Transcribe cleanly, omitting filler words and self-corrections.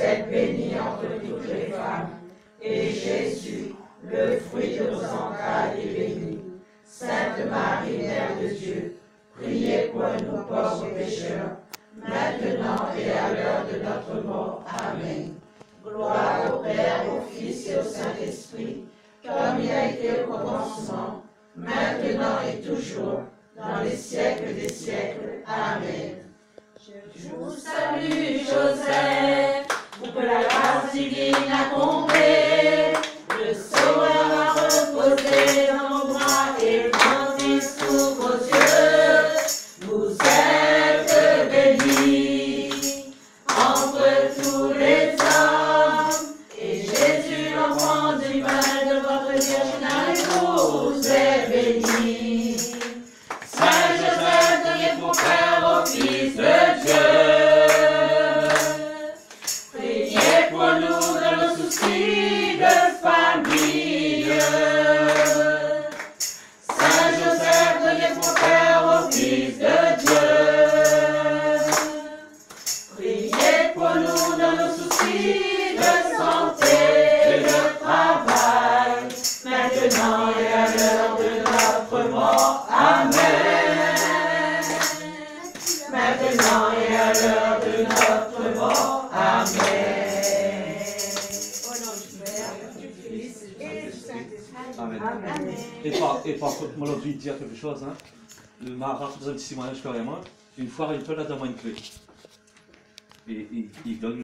êtes bénie entre toutes les femmes, et Jésus, le fruit de vos entrailles, est béni. Sainte Marie, Mère de Dieu, priez pour nous pauvres pécheurs, maintenant et à l'heure de notre mort. Amen. Gloire au Père, au Fils et au Saint-Esprit, comme il a été au commencement, maintenant et toujours, dans les siècles des siècles. Amen. Je vous salue, Joseph, pour que la grâce divine a comblé. Le Sauveur a reposé dans vos bras et grandi sous vos yeux. Vous êtes bénis entre tous les hommes, et Jésus, l'enfant du mal de votre virginale, vous est béni. Saint Joseph, devenez mon frère au Fils de Dieu. Priez pour nous dans nos soucis de famille. Saint Joseph, devenez mon frère au Fils de Dieu. Priez pour nous dans nos soucis de santé et de travail, maintenant et à l'heure de notre mort. Amen. Maintenant et à l'heure de notre mort. Amen. Au nom du Père, du Fils et du Saint-Esprit. Amen. Amen. Et par contre, moi, l'autre, dire quelque chose, hein. Ma raconte un petit témoignage carrément. Une fois, il peut là dans une clé. Et il donne